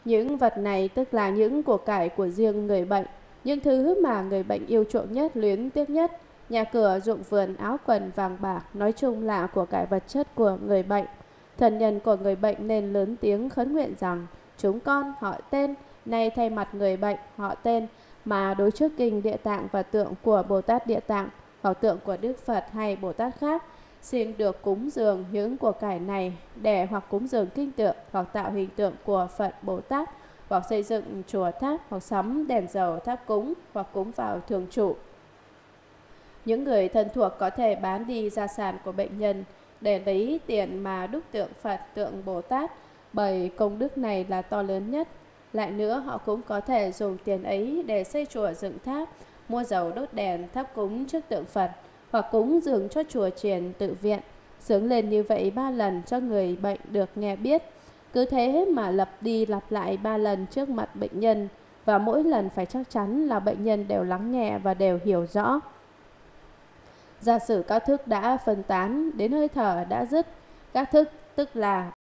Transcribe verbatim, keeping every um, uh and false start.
Những vật này tức là những của cải của riêng người bệnh, những thứ mà người bệnh yêu chuộng nhất, luyến tiếc nhất. Nhà cửa, ruộng vườn, áo quần, vàng bạc, nói chung là của cải vật chất của người bệnh. Thân nhân của người bệnh nên lớn tiếng khấn nguyện rằng: chúng con họ tên, nay thay mặt người bệnh họ tên, mà đối trước kinh Địa Tạng và tượng của Bồ Tát Địa Tạng hoặc tượng của Đức Phật hay Bồ Tát khác, xin được cúng dường những của cải này để hoặc cúng dường kinh tượng, hoặc tạo hình tượng của Phật Bồ Tát, hoặc xây dựng chùa tháp, hoặc sắm đèn dầu tháp cúng, hoặc cúng vào thường trụ. Những người thân thuộc có thể bán đi gia sản của bệnh nhân để lấy tiền mà đúc tượng Phật, tượng Bồ Tát, bởi công đức này là to lớn nhất. Lại nữa, họ cũng có thể dùng tiền ấy để xây chùa dựng tháp, mua dầu đốt đèn thắp cúng trước tượng Phật, hoặc cúng dường cho chùa chiền tự viện. Sướng lên như vậy ba lần cho người bệnh được nghe biết. Cứ thế mà lặp đi lặp lại ba lần trước mặt bệnh nhân, và mỗi lần phải chắc chắn là bệnh nhân đều lắng nghe và đều hiểu rõ. Giả sử các thức đã phân tán đến hơi thở đã dứt, các thức tức là